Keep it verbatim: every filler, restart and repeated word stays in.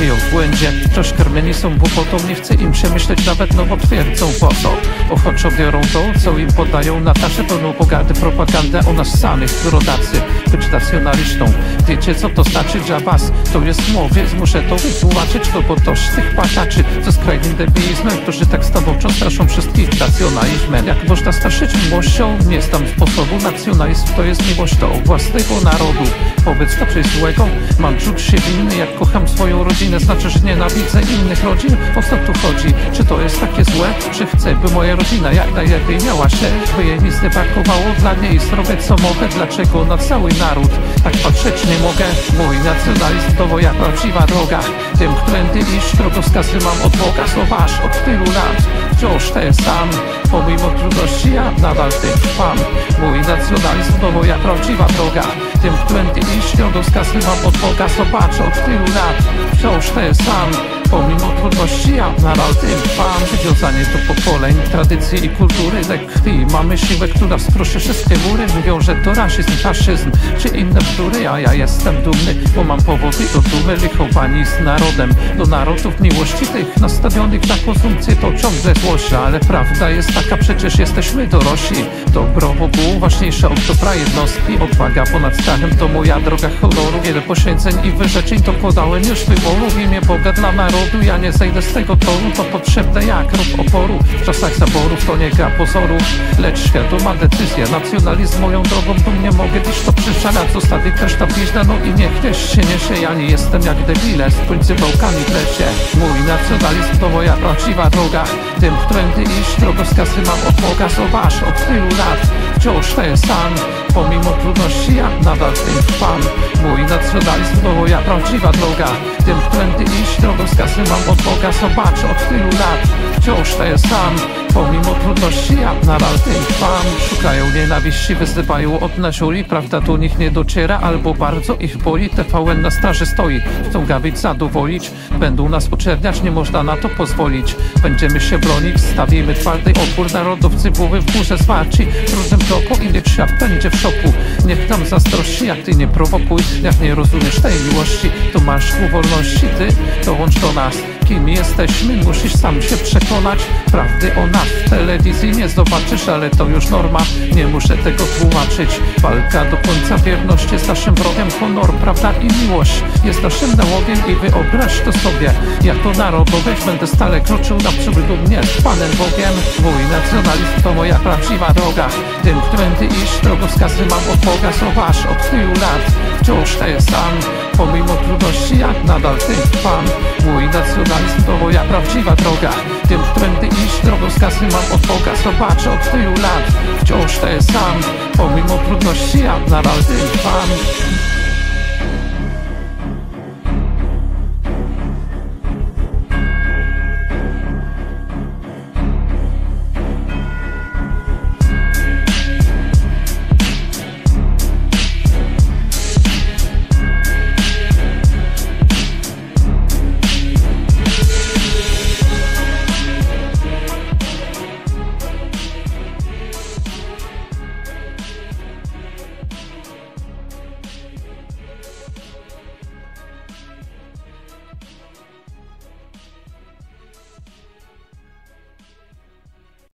żyją w błędzie. Wciąż karmieni są głupotą, nie chce im się myśleć nawet, no bo twierdzą po co. Ochoczo biorą to, co im podają na taszę pełną pogardy, propagandę o nas samych, rodacy. Być nacjonalistą, wiecie co to znaczy dla was? To jest mowiec, muszę to wytłumaczyć, no bo toż tych pataczy ze skrajnym debilizmem, którzy tak stanowczo straszą wszystkich nacjonalizmem. Jak można straszyć miłością? Nie znam sposobu. Nacjonalizm to jest miłość do własnego narodu. Wobec to coś złego? Mam czuć się winny, jak kocham swoją rodzinę, znaczy, że nienawidzę innych rodzin? O co tu chodzi? Czy to jest takie złe? Czy chcę, by moja rodzina jak najlepiej miała się? By jej nic nie brakowało dla niej, zrobię co mogę. Dlaczego na cały naród tak patrzeć nie mogę? Mój nacjonalizm to moja prawdziwa droga. Wiem, którędy iść, drogowskazy mam od Boga. Zobacz, od tylu lat wciąż ten sam. Pomimo trudności ja nadal tym trwam. Mój nacjonalizm to moja prawdziwa droga. Wiem, którędy iść, drogowskazy mam od Boga. Zobacz, od tylu lat wciąż ten sam. Pomimo trudności ja nadal tym trwam. Przywiązanie do pokoleń, tradycji i kultury, lek krwi. Mamy siłę, która skruszy wszystkie mury. Mówią, że to rasizm, faszyzm czy inne bzdury, a ja jestem dumny, bo mam powody do dumy. Wychowani z narodem, do narodów miłości tych nastawionych na konsumpcję to ciągle złość. Ale prawda jest taka, przecież jesteśmy dorośli. Dobro wokół ważniejsze od dobra jednostki. Odwaga ponad strachem to moja droga honoru. Wiele poświęceń i wyrzeczeń dokładałem już wyboru. W imię Boga dla narodu ja nie zejdę z tego toru. To potrzebne jak rób oporu. W czasach zaborów to nie gra pozorów, lecz świadoma decyzja. Nacjonalizm moją drogą, tu nie mogę dziś to przyszalać. Zostawię też ta bliźna, no i niech też się niesie. Ja nie jestem jak debile z pryncypałkami w lesie. Mój nacjonalizm to moja prawdziwa droga. Tym, którędy iść, drogowskazy mam od Boga. Zobacz, od tylu lat wciąż ten sam. Pomimo trudności ja nadal tym trwam. Mój nacjonalizm to moja prawdziwa droga. Tym, którędy iść, drogowskazy mam od Boga. Zobacz, od tylu lat wciąż ten sam. Pomimo trudności ja nadal tym trwam. Szukają nienawiści, wyzywają od nazioli. Prawda do nich nie dociera, albo bardzo ich boli. T V N na straży stoi, chcą gawić, zadowolić. Będą nas oczerniać, nie można na to pozwolić. Będziemy się bronić, stawimy twardy opór. Narodowcy głowy w górze zwarci w różnym kroku i niech świat będzie w szoku. Niech nam zazdrości, jak ty nie prowokuj. Jak nie rozumiesz tej miłości, to masz ku wolności. Ty dołącz do nas. Kim jesteśmy, musisz sam się przekonać. Prawdy o nas w telewizji nie zobaczysz, ale to już norma, nie muszę tego tłumaczyć. Walka do końca, wierność jest naszym wrogiem. Honor, prawda i miłość jest naszym nałogiem. I wyobraź to sobie, jako narodowiec będę stale kroczył naprzód dumnie z Panem Bogiem. Mój nacjonalizm to moja prawdziwa droga. Tym, którędy iść, drogowskazy mam od Boga. Zobacz, od tylu lat wciąż ten sam. Pomimo trudności ja nadal tym trwam. Mój nacjonalizm to moja prawdziwa droga. Tym, którędy iść, drogowskazy mam od Boga. Zobacz, od tylu lat wciąż ten sam. Pomimo trudności ja nadal tym trwam.